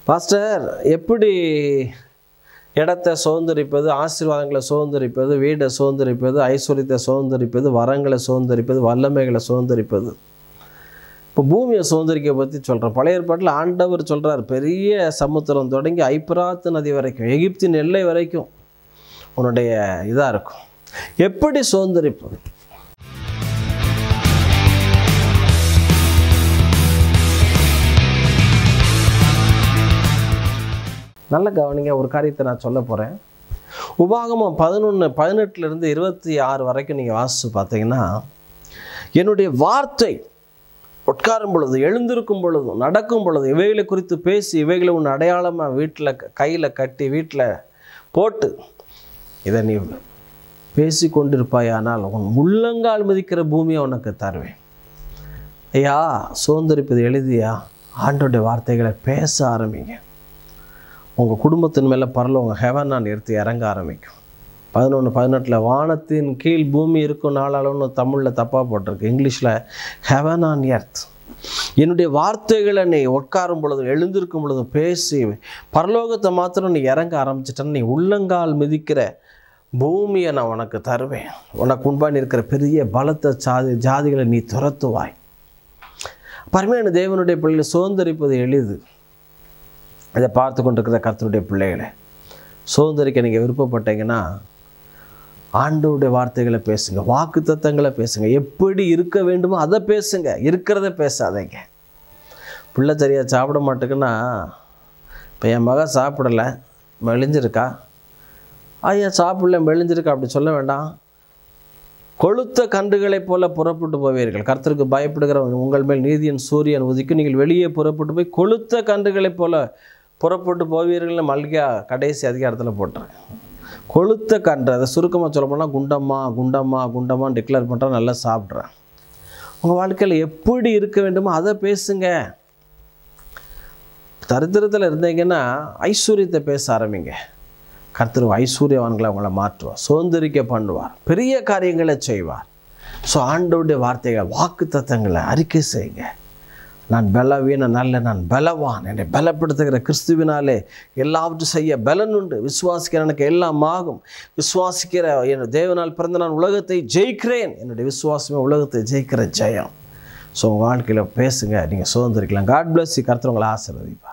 Pastor, எப்படி இடத்தை சுதந்திரிப்பது, ஆசீர்வாதங்களை சுதந்திரிப்பது, வீடை சுதந்திரிப்பது, ஐஸ்வர்யத்தை சுதந்திரிப்பது, வரங்களை சுதந்திரிப்பது, வல்லமைகளை சுதந்திரிப்பது? இப்போ பூமியை சுதந்திரிக்க பற்றி சொல்கிறேன். பழைய ஏற்பாட்டில் ஆண்டவர் சொல்கிறார், பெரிய சமுத்திரம் தொடங்கி ஐப்பிராத்து நதி வரைக்கும், எகிப்தின் எல்லை வரைக்கும் உன்னுடைய இதாக இருக்கும். எப்படி சுதந்திரிப்பது? நல்ல கவனிங்க, ஒரு காரியத்தை நான் சொல்ல போகிறேன். உபாகமம் 11:18 26 வரைக்கும் நீங்கள் வாசித்து பார்த்தீங்கன்னா, என்னுடைய வார்த்தை உட்காரும் பொழுது, எழுந்திருக்கும் பொழுதும், நடக்கும் பொழுது இவைகளை குறித்து பேசி, இவைகளை உன் அடையாளமாக வீட்டில் கையில் கட்டி வீட்டில் போட்டு இதை நீ பேசி கொண்டிருப்பாயானால் உன் உள்ளங்கால் மிதிக்கிற பூமியை உனக்கு தருவேன். ஐயா, சுதந்திரிப்பது எழுதியா? ஆண்டோடைய வார்த்தைகளை பேச ஆரம்பிங்க. உங்கள் குடும்பத்தின் மேலே பரலோகம் ஹெவன் நான் எடுத்து இறங்க ஆரம்பிக்கும். 11:18 வானத்தின் கீழ் பூமி இருக்கும் நாளாளன்னு தமிழில் தப்பாக போட்டிருக்கு. இங்கிலீஷில் ஹெவன் ஆன் எர்த். என்னுடைய வார்த்தைகளை நீ உட்காரும் பொழுது, எழுந்திருக்கும் பொழுது பேசி பரலோகத்தை மாத்திரம் நீ இறங்க ஆரம்பிச்சிட்டேன்னு, நீ உள்ளங்கால் மிதிக்கிற பூமியை நான் உனக்கு தருவேன். உனக்கு முன்பாக இருக்கிற பெரிய பலத்த ஜாதிகளை நீ துரத்துவாய். பரமேன தேவனுடைய பிள்ளைகளை சுதந்திரிப்பது எளிது. இதை பார்த்து கொண்டிருக்கிற கர்த்தருடைய பிள்ளைகளை சுதந்திரிக்க நீங்கள் விருப்பப்பட்டீங்கன்னா, ஆண்டவருடைய வார்த்தைகளை பேசுங்க, வாக்கு தத்தங்களை பேசுங்க, எப்படி இருக்க வேண்டுமோ அதை பேசுங்க, இருக்கிறத பேசாதீங்க. பிள்ளை சரியாக சாப்பிட மாட்டேங்குன்னா, இப்போ என் மகன் சாப்பிடலை, மெலிஞ்சிருக்கா, ஐயா சாப்பிடல மெலிஞ்சிருக்கா அப்படி சொல்ல வேண்டாம். கொளுத்த கன்றுகளைப் போல புறப்பட்டு போவீர்கள். கர்த்தருக்கு பயப்படுகிற உங்கள் மேல் நீதியின் சூரியன் உதிக்கும். நீங்கள் வெளியே புறப்பட்டு போய் கொளுத்த கன்றுகளைப் போல புறப்பட்டு போவீர்கள்னு மல்கியா கடைசி அதிகாரத்தில் போட்டுறேன். கொளுத்த கன்று, அதை சுருக்கமாக சொல்ல போனால் குண்டம்மா குண்டம்மா குண்டம்மான்னு டிக்ளேர் பண்ணுறா. நல்லா சாப்பிட்றேன். உங்கள் வாழ்க்கையில் எப்படி இருக்க வேண்டுமோ அதை பேசுங்க. தரித்திரத்தில் இருந்தீங்கன்னா ஐஸ்வர்யத்தை பேச ஆரம்பிங்க. கர்த்தர் ஐஸ்வர்யவான்களை அவங்கள மாற்றுவார், சுதந்திரிக்க பண்ணுவார், பெரிய காரியங்களை செய்வார். ஸோ ஆண்டவருடைய வார்த்தைகளை, வாக்கு தத்தங்களை அறிக்கை செய்யுங்க. நான் பலவீன நல்ல, நான் பலவான், என்னை பலப்படுத்துகிற கிறிஸ்துவினாலே எல்லாவற்றும் செய்ய பலன் உண்டு. விசுவாசிக்கிற எனக்கு எல்லாம் ஆகும். விசுவாசிக்கிற என் தேவனால் பிறந்த நான் உலகத்தை ஜெயிக்கிறேன். என்னுடைய விசுவாசமே உலகத்தை ஜெயிக்கிற ஜெயம். ஸோ உங்கள் வாழ்க்கையில் பேசுங்க, நீங்கள் சுதந்திரிக்கலாம். God bless you. கர்த்தர் உங்களை ஆசீர்வதிப்பார்.